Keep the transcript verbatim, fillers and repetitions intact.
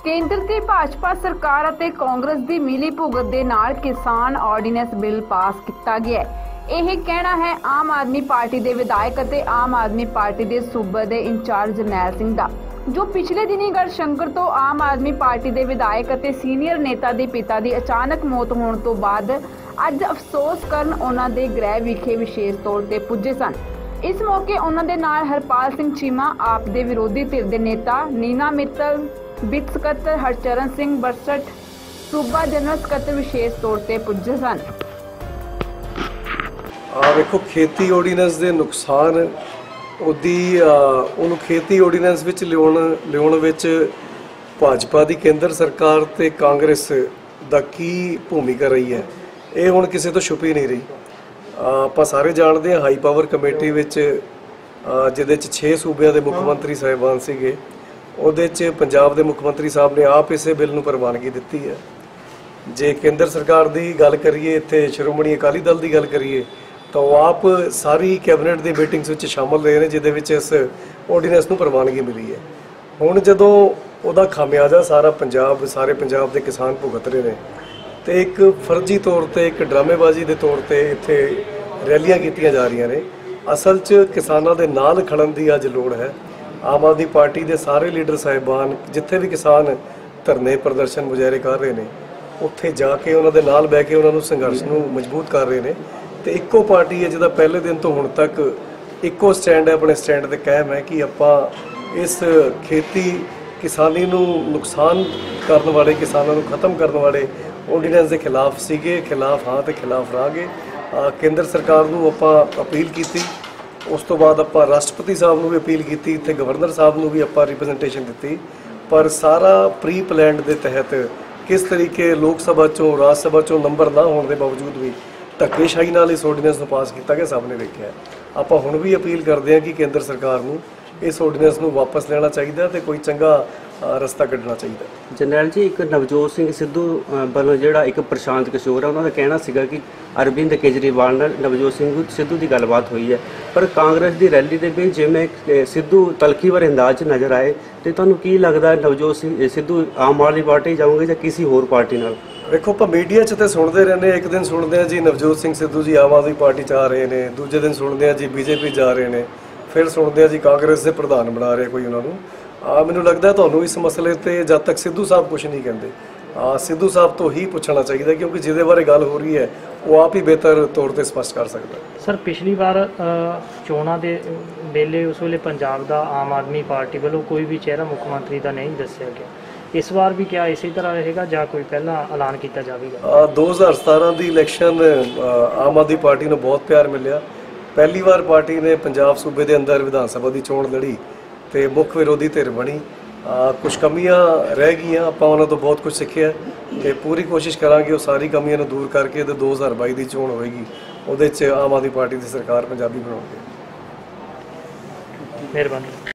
ਕੇਂਦਰ ਦੀ ਭਾਜਪਾ ਸਰਕਾਰ ਅਤੇ ਕਾਂਗਰਸ ਦੀ ਮਿਲੀ ਭੁਗਤ ਦੇ ਨਾਲ ਕਿਸਾਨ ਆਰਡੀਨੈਂਸ ਬਿੱਲ ਪਾਸ ਕੀਤਾ ਗਿਆ ਹੈ। ਇਹ ਕਹਿਣਾ ਹੈ ਆਮ ਆਦਮੀ ਪਾਰਟੀ ਦੇ ਵਿਧਾਇਕ ਅਤੇ ਆਮ ਆਦਮੀ ਪਾਰਟੀ ਦੇ ਸੂਬੇ ਦੇ ਇੰਚਾਰਜ ਜਰਨੈਲ ਸਿੰਘ ਦਾ, ਜੋ ਪਿਛਲੇ ਦਿਨੀ ਗੜਸ਼ੰਕਰ ਤੋਂ ਆਮ ਆਦਮੀ ਪਾਰਟੀ ਦੇ ਵਿਧਾਇਕ ਅਤੇ ਸੀਨੀਅਰ ਨੇਤਾ ਦੇ ਪਿਤਾ ਦੀ ਅਚਾਨਕ ਮੌਤ ਹੋਣ ਤੋਂ ਬਾਅਦ ਅੱਜ ਅਫਸੋਸ ਕਰਨ ਉਹਨਾਂ ਦੇ ਗ੍ਰਹਿ ਵਿਖੇ ਵਿਸ਼ੇਸ਼ ਤੌਰ ਤੇ ਪੁੱਜੇ ਸਨ। ਇਸ ਮੌਕੇ ਉਹਨਾਂ ਦੇ ਨਾਲ ਹਰਪਾਲ ਸਿੰਘ ਚੀਮਾ, ਆਪ ਦੇ ਵਿਰੋਧੀ ਧਿਰ ਦੇ ਨੇਤਾ ਨੀਨਾ ਮਿੱਤਲ, ਵਿੱਤ ਸਕੱਤਰ ਹਰਚਰਨ ਸਿੰਘ ਬਰਸਟ, ਸੂਬਾ ਜਨਰਲ ਸਕੱਤਰ ਵਿਸ਼ੇਸ਼ ਤੌਰ ਤੇ ਪੁੱਜੇ ਸਨ। ਆ ਵੇਖੋ, ਖੇਤੀ ਆਰਡੀਨੈਂਸ ਦੇ ਨੁਕਸਾਨ ਉਹਦੀ ਉਹਨੂੰ ਖੇਤੀ ਆਰਡੀਨੈਂਸ ਵਿੱਚ ਲਿਆਉਣ ਲਿਆਉਣ ਵਿੱਚ ਭਾਜਪਾ ਦੀ ਕੇਂਦਰ ਸਰਕਾਰ ਤੇ ਕਾਂਗਰਸ ਦਾ ਕੀ ਭੂਮਿਕਾ ਰਹੀ ਹੈ, ਇਹ ਹੁਣ ਕਿਸੇ ਤੋਂ ਛੁਪੀ ਨਹੀਂ ਰਹੀ। ਆਪਾਂ ਸਾਰੇ ਜਾਣਦੇ ਹਾਂ, ਹਾਈ ਪਾਵਰ ਕਮੇਟੀ ਵਿੱਚ ਜਿਹਦੇ 'ਚ ਛੇ ਸੂਬਿਆਂ ਦੇ ਮੁੱਖ ਮੰਤਰੀ ਸਾਹਿਬਾਨ ਸੀਗੇ, ਉਹਦੇ 'ਚ ਪੰਜਾਬ ਦੇ ਮੁੱਖ ਮੰਤਰੀ ਸਾਹਿਬ ਨੇ ਆਪ ਇਸੇ ਬਿੱਲ ਨੂੰ ਪ੍ਰਵਾਨਗੀ ਦਿੱਤੀ ਹੈ। ਜੇ ਕੇਂਦਰ ਸਰਕਾਰ ਦੀ ਗੱਲ ਕਰੀਏ, ਇੱਥੇ ਸ਼੍ਰੋਮਣੀ ਅਕਾਲੀ ਦਲ ਦੀ ਗੱਲ ਕਰੀਏ, ਤਾਂ ਉਹ ਆਪ ਸਾਰੀ ਕੈਬਨਿਟ ਦੀ ਮੀਟਿੰਗਸ ਵਿੱਚ ਸ਼ਾਮਲ ਰਹੇ ਨੇ, ਜਿਹਦੇ ਵਿੱਚ ਇਸ ਆਰਡੀਨੈਂਸ ਨੂੰ ਪ੍ਰਵਾਨਗੀ ਮਿਲੀ ਹੈ। ਹੁਣ ਜਦੋਂ ਉਹਦਾ ਖਾਮਿਆਜ਼ਾ ਸਾਰਾ ਪੰਜਾਬ ਸਾਰੇ ਪੰਜਾਬ ਦੇ ਕਿਸਾਨ ਭੁਗਤ ਰਹੇ ਨੇ, ਤੇ ਇੱਕ ਫਰਜ਼ੀ ਤੌਰ ਤੇ ਇੱਕ ਡਰਾਮੇਬਾਜ਼ੀ ਦੇ ਤੌਰ ਤੇ ਇੱਥੇ ਰੈਲੀਆਂ ਕੀਤੀਆਂ ਜਾ ਰਹੀਆਂ ਨੇ। ਅਸਲ 'ਚ ਕਿਸਾਨਾਂ ਦੇ ਨਾਲ ਖੜਨ ਦੀ ਅੱਜ ਲੋੜ ਹੈ। ਆਮ ਆਦਮੀ ਪਾਰਟੀ ਦੇ ਸਾਰੇ ਲੀਡਰ ਸਾਹਿਬਾਨ ਜਿੱਥੇ ਵੀ ਕਿਸਾਨ ਧਰਨੇ ਪ੍ਰਦਰਸ਼ਨ ਮੁਜ਼ਾਹਰੇ ਕਰ ਰਹੇ ਨੇ, ਉੱਥੇ ਜਾ ਕੇ ਉਹਨਾਂ ਦੇ ਨਾਲ ਬਹਿ ਕੇ ਉਹਨਾਂ ਨੂੰ ਸੰਘਰਸ਼ ਨੂੰ ਮਜ਼ਬੂਤ ਕਰ ਰਹੇ ਨੇ। ਤੇ ਇੱਕੋ ਪਾਰਟੀ ਹੈ ਜਿਹਦਾ ਪਹਿਲੇ ਦਿਨ ਤੋਂ ਹੁਣ ਤੱਕ ਇੱਕੋ ਸਟੈਂਡ ਹੈ, ਆਪਣੇ ਸਟੈਂਡ ਤੇ ਕਾਇਮ ਹੈ ਕਿ ਆਪਾਂ ਇਸ ਖੇਤੀ ਕਿਸਾਨੀ ਨੂੰ ਨੁਕਸਾਨ ਕਰਨ ਵਾਲੇ, ਕਿਸਾਨਾਂ ਨੂੰ ਖਤਮ ਕਰਨ ਵਾਲੇ ਆਰਡੀਨੈਂਸ ਦੇ ਖਿਲਾਫ ਸੀਗੇ, ਖਿਲਾਫ ਹਾਂ ਤੇ ਖਿਲਾਫ ਰਹਾਂਗੇ। ਕੇਂਦਰ ਸਰਕਾਰ ਨੂੰ ਆਪਾਂ ਅਪੀਲ ਕੀਤੀ, ਉਸ ਤੋਂ ਬਾਅਦ ਆਪਾਂ ਰਾਸ਼ਟਰਪਤੀ ਸਾਹਿਬ ਨੂੰ ਵੀ ਅਪੀਲ ਕੀਤੀ, ਇੱਥੇ ਗਵਰਨਰ ਸਾਹਿਬ ਨੂੰ ਵੀ ਆਪਾਂ ਰਿਪਰੈਜ਼ੈਂਟੇਸ਼ਨ ਦਿੱਤੀ। ਪਰ ਸਾਰਾ ਪ੍ਰੀ ਪਲਾਨਡ ਦੇ ਤਹਿਤ ਕਿਸ ਤਰੀਕੇ ਲੋਕ ਸਭਾ ਚੋਂ ਰਾਜ ਸਭਾ ਚੋਂ ਨੰਬਰ ਨਾ ਹੋਣ ਦੇ ਬਾਵਜੂਦ ਵੀ ਧੱਕੇਸ਼ਾਹੀ ਨਾਲ ਇਸ ਆਰਡੀਨੈਂਸ ਨੂੰ ਪਾਸ ਕੀਤਾ ਗਿਆ, ਸਭ ਨੇ ਵੇਖਿਆ। ਆਪਾਂ ਹੁਣ ਵੀ ਅਪੀਲ ਕਰਦੇ ਹਾਂ ਕਿ ਕੇਂਦਰ ਸਰਕਾਰ ਨੂੰ ਇਸ ਆਰਡੀਨੈਂਸ ਨੂੰ ਵਾਪਸ ਲੈਣਾ ਚਾਹੀਦਾ ਤੇ ਕੋਈ ਚੰਗਾ ਰਸਤਾ ਕੱਢਣਾ ਚਾਹੀਦਾ। ਜਰਨੈਲ ਜੀ, ਇੱਕ ਨਵਜੋਤ ਸਿੰਘ ਸਿੱਧੂ ਵੱਲੋਂ ਜਿਹੜਾ ਇੱਕ ਪ੍ਰਸ਼ਾਂਤ ਕਿਸ਼ੋਰ ਹੈ, ਉਹਨਾਂ ਦਾ ਕਹਿਣਾ ਸੀਗਾ ਕਿ ਅਰਵਿੰਦ ਕੇਜਰੀਵਾਲ ਨਾਲ ਨਵਜੋਤ ਸਿੰਘ ਸਿੱਧੂ ਦੀ ਗੱਲਬਾਤ ਹੋਈ ਹੈ, ਪਰ ਕਾਂਗਰਸ ਦੀ ਰੈਲੀ ਦੇ ਵਿੱਚ ਜਿਵੇਂ ਸਿੱਧੂ ਤਲਖੀਵਾਰ ਅੰਦਾਜ਼ 'ਚ ਨਜ਼ਰ ਆਏ, ਤੇ ਤੁਹਾਨੂੰ ਕੀ ਲੱਗਦਾ ਨਵਜੋਤ ਸਿੰਘ ਸਿੱਧੂ ਆਮ ਆਦਮੀ ਪਾਰਟੀ ਜਾਓਗੇ ਜਾਂ ਕਿਸੇ ਹੋਰ ਪਾਰਟੀ ਨਾਲ? ਵੇਖੋ, ਆਪਾਂ ਮੀਡੀਆ 'ਚ ਤਾਂ ਸੁਣਦੇ ਰਹਿੰਦੇ, ਇੱਕ ਦਿਨ ਸੁਣਦੇ ਹਾਂ ਜੀ ਨਵਜੋਤ ਸਿੰਘ ਸਿੱਧੂ ਜੀ ਆਮ ਆਦਮੀ ਪਾਰਟੀ 'ਚ ਆ ਰਹੇ ਨੇ, ਦੂਜੇ ਦਿਨ ਸੁਣਦੇ ਹਾਂ ਜੀ ਬੀਜੇਪੀ ਜਾ ਰਹੇ ਨੇ, ਫਿਰ ਸੁਣਦੇ ਹਾਂ ਜੀ ਕਾਂਗਰਸ ਦੇ ਪ੍ਰਧਾਨ ਬਣਾ ਰਿਹਾ ਕੋਈ ਉਹਨਾਂ ਨੂੰ। ਆ ਮੈਨੂੰ ਲੱਗਦਾ ਤੁਹਾਨੂੰ ਇਸ ਮਸਲੇ ਤੇ ਜਦ ਤੱਕ ਸਿੱਧੂ ਸਾਹਿਬ ਕੁਝ ਨਹੀਂ ਕਹਿੰਦੇ, ਆ ਸਿੱਧੂ ਸਾਹਿਬ ਤੋਂ ਹੀ ਪੁੱਛਣਾ ਚਾਹੀਦਾ, ਕਿਉਂਕਿ ਜਿਹਦੇ ਬਾਰੇ ਗੱਲ ਹੋ ਰਹੀ ਹੈ ਉਹ ਆਪ ਹੀ ਬਿਹਤਰ ਤੌਰ ਤੇ ਸਪਸ਼ਟ ਕਰ ਸਕਦਾ। ਸਰ, ਪਿਛਲੀ ਵਾਰ ਚੋਣਾਂ ਦੇ ਵੇਲੇ ਉਸ ਵੇਲੇ ਪੰਜਾਬ ਦਾ ਆਮ ਆਦਮੀ ਪਾਰਟੀ ਵੱਲੋਂ ਕੋਈ ਵੀ ਚਿਹਰਾ ਮੁੱਖ ਮੰਤਰੀ ਦਾ ਨਹੀਂ ਦੱਸਿਆ ਗਿਆ, ਇਸ ਵਾਰ ਵੀ ਕਿਆ ਇਸੇ ਤਰ੍ਹਾਂ ਰਹੇਗਾ ਜਾਂ ਕੋਈ ਪਹਿਲਾਂ ਐਲਾਨ ਕੀਤਾ ਜਾਵੇਗਾ? ਦੋ ਹਜ਼ਾਰ ਸਤਾਰਾਂ ਦੀ ਇਲੈਕਸ਼ਨ ਆਮ ਆਦਮੀ ਪਾਰਟੀ ਨੂੰ ਬਹੁਤ ਪਿਆਰ ਮਿਲਿਆ। ਪਹਿਲੀ ਵਾਰ ਪਾਰਟੀ ਨੇ ਪੰਜਾਬ ਸੂਬੇ ਦੇ ਅੰਦਰ ਵਿਧਾਨ ਸਭਾ ਦੀ ਚੋਣ ਲੜੀ ਤੇ ਮੁੱਖ ਵਿਰੋਧੀ ਧਿਰ ਬਣੀ। ਕੁਝ ਕਮੀਆਂ ਰਹਿ ਗਈਆਂ, ਆਪਾਂ ਉਹਨਾਂ ਤੋਂ ਬਹੁਤ ਕੁਝ ਸਿੱਖਿਆ ਤੇ ਪੂਰੀ ਕੋਸ਼ਿਸ਼ ਕਰਾਂਗੇ ਉਹ ਸਾਰੀ ਕਮੀਆਂ ਨੂੰ ਦੂਰ ਕਰਕੇ ਤੇ ਦੋ ਹਜ਼ਾਰ ਬਾਈ ਦੀ ਚੋਣ ਹੋਏਗੀ, ਉਹਦੇ 'ਚ ਆਮ ਆਦਮੀ ਪਾਰਟੀ ਦੀ ਸਰਕਾਰ ਪੰਜਾਬੀ ਬਣਾਉਣਗੇ। ਮਿਹਰਬਾਨੀ।